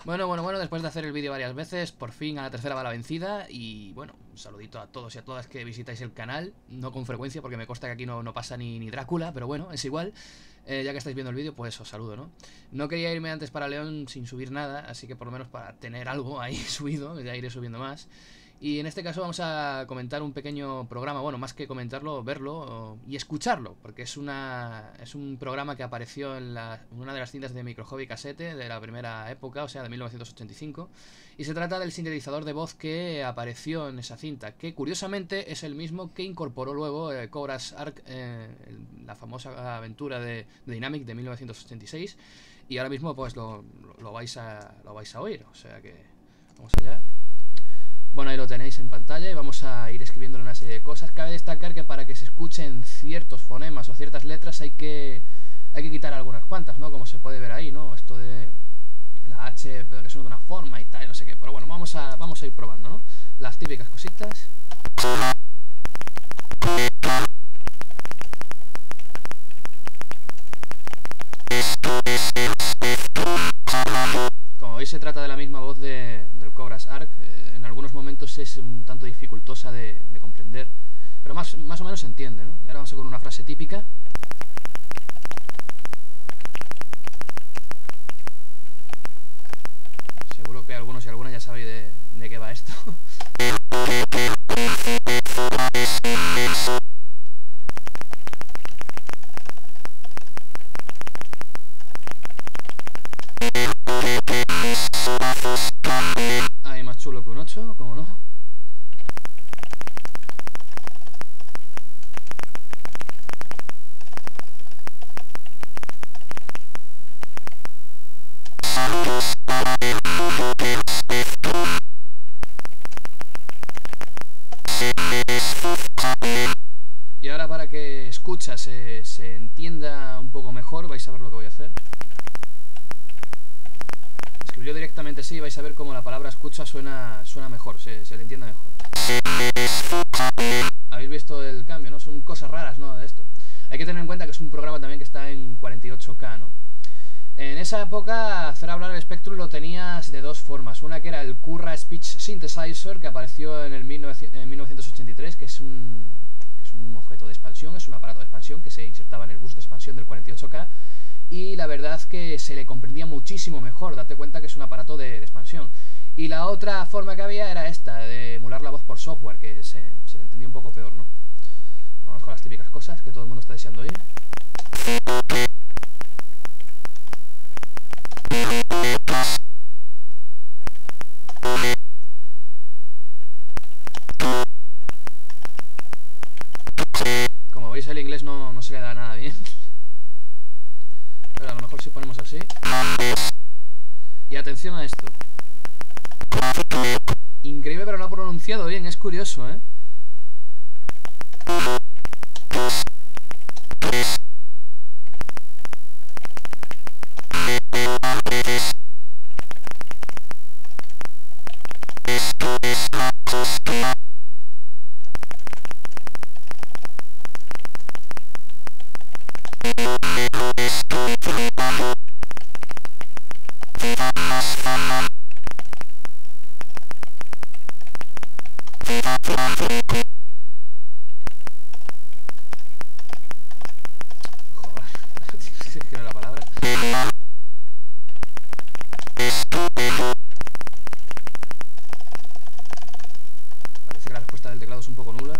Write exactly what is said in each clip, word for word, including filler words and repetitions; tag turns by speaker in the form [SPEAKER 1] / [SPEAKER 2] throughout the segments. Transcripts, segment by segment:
[SPEAKER 1] Bueno, bueno, bueno, después de hacer el vídeo varias veces, por fin a la tercera va la vencida. Y bueno, un saludito a todos y a todas que visitáis el canal. No con frecuencia porque me consta que aquí no, no pasa ni, ni Drácula, pero bueno, es igual. eh, Ya que estáis viendo el vídeo, pues os saludo, ¿no? No quería irme antes para León sin subir nada, así que por lo menos para tener algo ahí subido, ya iré subiendo más. Y en este caso vamos a comentar un pequeño programa, bueno, más que comentarlo, verlo o, y escucharlo, porque es una es un programa que apareció en la, una de las cintas de Micro Hobby Cassette de la primera época, o sea, de mil novecientos ochenta y cinco, y se trata del sintetizador de voz que apareció en esa cinta, que curiosamente es el mismo que incorporó luego eh, Cobra's Ark, eh, la famosa aventura de, de Dynamic de mil novecientos ochenta y seis, y ahora mismo pues lo, lo, vais a, lo vais a oír, o sea que vamos allá. Bueno, ahí lo tenéis en pantalla y vamos a ir escribiendo una serie de cosas. Cabe destacar que para que se escuchen ciertos fonemas o ciertas letras hay que hay que quitar algunas cuantas, ¿no? Como se puede ver ahí, ¿no? Esto de la H pero que suena de una forma y tal, no sé qué. Pero bueno, vamos a, vamos a ir probando, ¿no? Las típicas cositas. Como veis, se trata de la misma voz de, del Cobra's Ark. Eh, en algunos momentos es un tanto dificultosa de, de comprender, pero más, más o menos se entiende, ¿no? Y ahora vamos a con una frase típica. Seguro que algunos y algunas ya sabéis de, de qué va esto. Hay más chulo que un ocho, ¿cómo no? Y ahora, para que escucha se, se entienda un poco mejor, vais a ver lo que voy a hacer. Escribirlo directamente así y vais a ver cómo la palabra escucha suena, suena mejor, se, se le entiende mejor. ¿Habéis visto el cambio, no? Son cosas raras, ¿no? De esto. Hay que tener en cuenta que es un programa también que está en cuarenta y ocho K, ¿no? En esa época, hacer hablar el Spectrum lo tenías de dos formas. Una que era el Curra Speech Synthesizer, que apareció en el mil novecientos ochenta y tres, que es un, que es un objeto de expansión, es un aparato de expansión que se insertaba en el bus de expansión del cuarenta y ocho K. Y la verdad que se le comprendía muchísimo mejor, date cuenta que es un aparato de, de expansión. Y la otra forma que había era esta, de emular la voz por software, que se, se le entendía un poco peor, ¿no? Vamos con las típicas cosas que todo el mundo está deseando oír. Como veis, el inglés no, no se le da nada bien. Pero a lo mejor si ponemos así. Y atención a esto. Increíble, pero no ha pronunciado bien, es curioso, ¿eh? Joder, que no la palabra. Parece que la respuesta del teclado es un poco nula.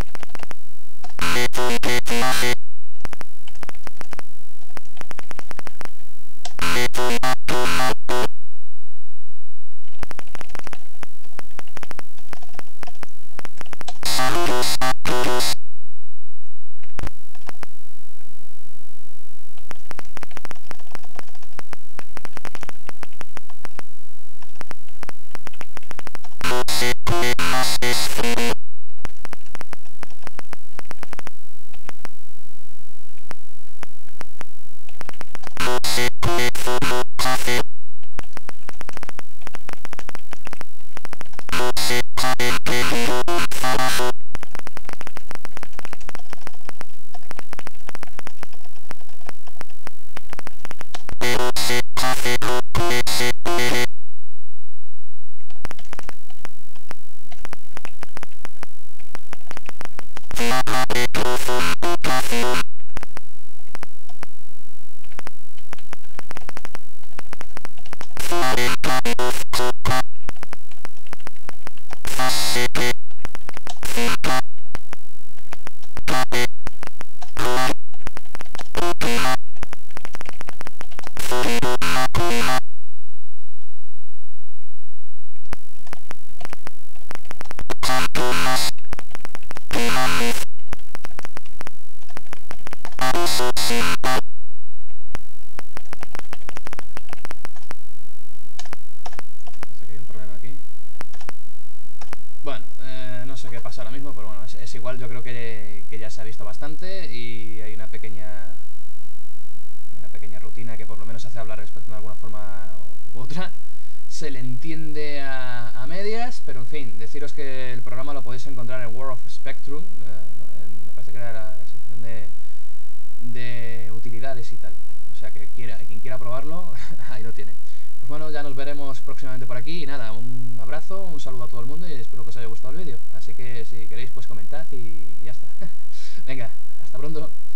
[SPEAKER 1] que hay un problema aquí. Bueno, eh, no sé qué pasa ahora mismo, pero bueno, es, es igual, yo creo que, que ya se ha visto bastante y hay una pequeña una pequeña rutina que por lo menos hace hablar respecto de alguna forma u otra. Se le entiende a, a medias, pero en fin, deciros que el programa lo podéis encontrar en World of Spectrum, eh, en, me parece que era la sección de, de utilidades y tal. O sea que quiera, quien quiera probarlo, ahí lo tiene. Pues bueno, ya nos veremos próximamente por aquí y nada, un abrazo, un saludo a todo el mundo y espero que os haya gustado el vídeo. Así que si queréis pues comentad y ya está. Venga, hasta pronto.